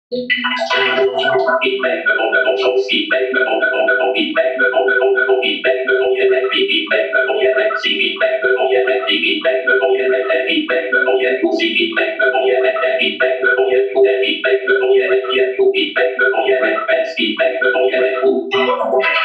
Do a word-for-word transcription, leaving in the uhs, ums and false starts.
Feedback, the owner controls feedback, the owner owner control feedback, the owner owner control feedback, the owner let me feedback, the owner let see feedback, the owner let me feedback, the owner let that feedback, the owner see feedback, the owner let that feedback, the owner that feedback, the owner let hear feedback, the owner let fast feedback, the owner let